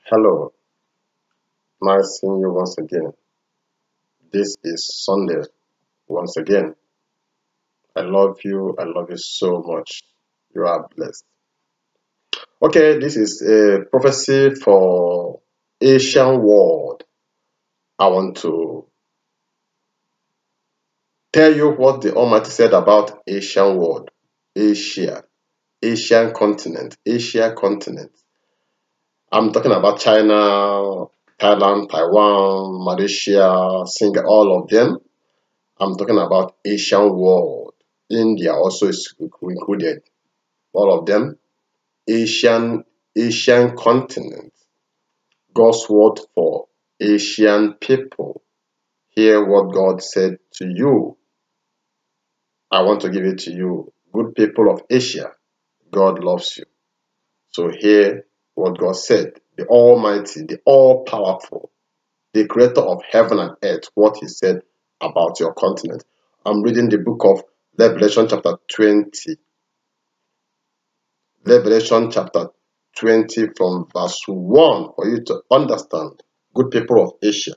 Hello, nice seeing you once again. This is Sunday once again. I love you. I love you so much. You are blessed. Okay, this is a prophecy for Asian world. I want to tell you what the Almighty said about Asian world, Asia, Asian continent, Asia continent. I'm talking about China, Thailand, Taiwan, Malaysia, Singapore, all of them. I'm talking about Asian world. India also is included. All of them. Asian continent. God's word for Asian people. Hear what God said to you. I want to give it to you. Good people of Asia. God loves you. So hear what God said. The Almighty, the All-Powerful, the Creator of heaven and earth, what He said about your continent. I'm reading the book of Revelation chapter 20. Revelation chapter 20 from verse 1 for you to understand, good people of Asia.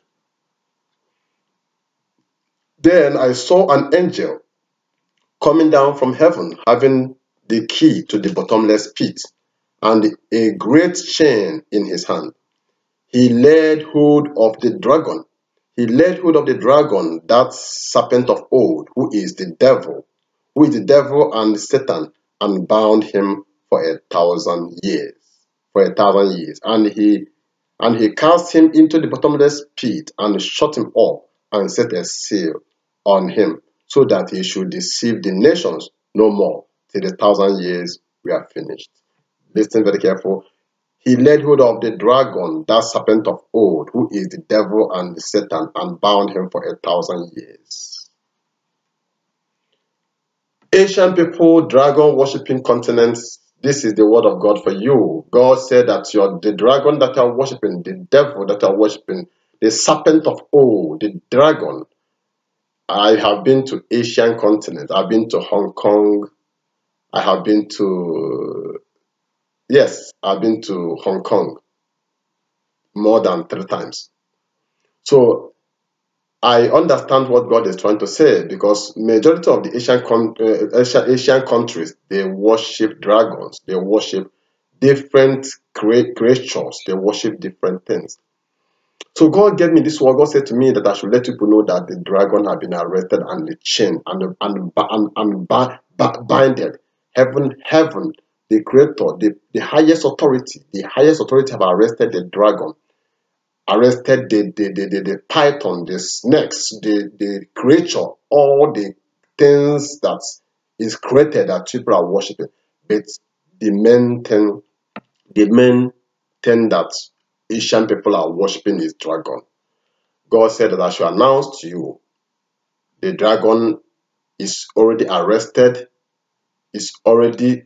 Then I saw an angel coming down from heaven, having the key to the bottomless pit and a great chain in his hand. He laid hold of the dragon. He laid hold of the dragon, that serpent of old, who is the devil and Satan, and bound him for 1,000 years. For 1,000 years. And he cast him into the bottomless pit and shut him up and set a seal on him, so that he should deceive the nations no more till the 1,000 years were finished. Listen very careful. He laid hold of the dragon, that serpent of old, who is the devil and the Satan, and bound him for 1,000 years. Asian people, dragon worshipping continents, this is the word of God for you. God said that the dragon that you are worshipping, the devil that you are worshipping, the serpent of old, the dragon. I have been to Asian continent. I've been to Hong Kong. I have been to, yes, I've been to Hong Kong more than 3 times. So I understand what God is trying to say, because majority of the Asian countries, they worship dragons, they worship different creatures, they worship different things. So God gave me this word. God said to me that I should let people know that the dragon had been arrested and the chain and binded. Heaven, the creator, the highest authority have arrested the dragon, arrested the python, the snakes, the creature, all the things that is created that people are worshiping. But the main thing that Asian people are worshiping is dragon. God said that I should announce to you, the dragon is already arrested, is already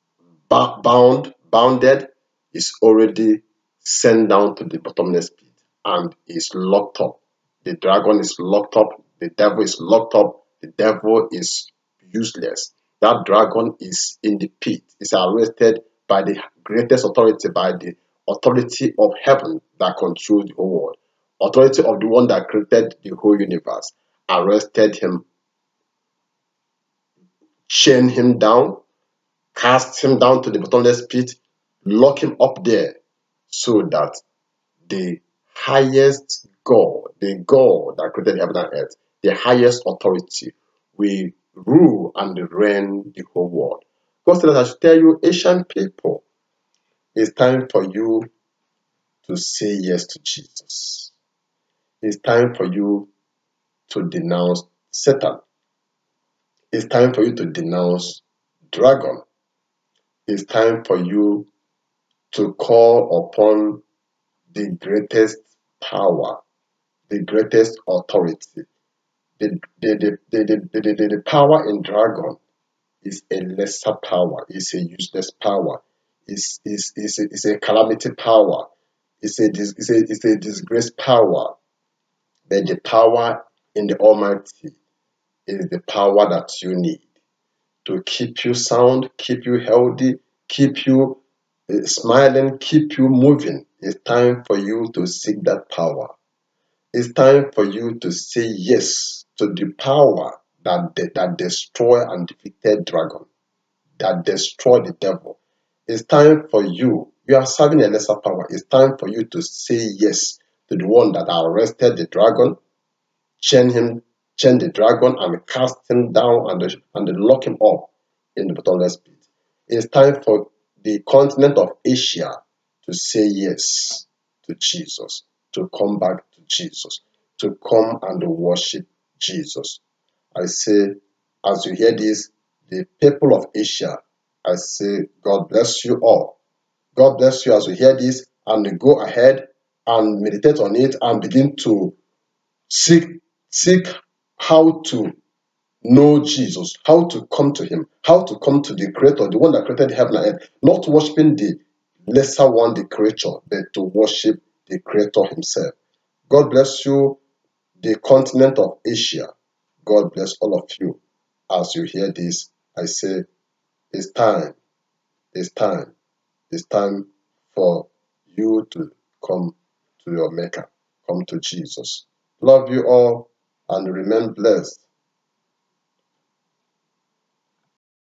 bounded, is already sent down to the bottomless pit, and is locked up. The dragon is locked up, the devil is locked up, the devil is useless. That dragon is in the pit, is arrested by the greatest authority, by the authority of heaven that controls the whole world, authority of the one that created the whole universe, arrested him, chained him down, cast him down to the bottomless pit, lock him up there, so that the highest God, the God that created heaven and earth, the highest authority, will rule and reign the whole world. God said that I should tell you, Asian people, it's time for you to say yes to Jesus. It's time for you to denounce Satan. It's time for you to denounce dragon. It's time for you to call upon the greatest power, the greatest authority. The power in dragon is a lesser power, it's a useless power, it's a calamity power, it's a disgrace power. But the power in the Almighty is the power that you need to keep you sound, keep you healthy, keep you smiling, keep you moving. It's time for you to seek that power. It's time for you to say yes to the power that destroy and defeated dragon, that destroy the devil. It's time for you. You are serving a lesser power. It's time for you to say yes to the one that arrested the dragon, chain the dragon, and cast him down and lock him up in the bottomless pit. It's time for the continent of Asia to say yes to Jesus, to come back to Jesus, to come and worship Jesus. I say, as you hear this, the people of Asia, I say, God bless you all. God bless you as you hear this, and go ahead and meditate on it and begin to seek seek how to know Jesus, how to come to him, how to come to the creator, the one that created heaven and earth, not worshiping the lesser one, the creature, but to worship the creator himself. God bless you, the continent of Asia. God bless all of you. As you hear this, I say, it's time, it's time, it's time for you to come to your Maker, come to Jesus. Love you all and remain blessed.